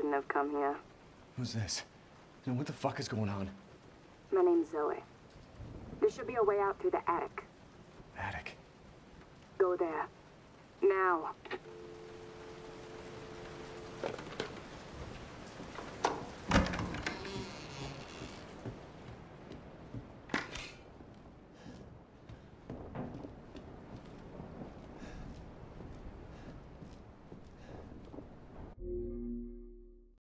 shouldn't have come here. Who's this? And what the fuck is going on? My name's Zoe. There should be a way out through the attic. Attic. Go there. Now.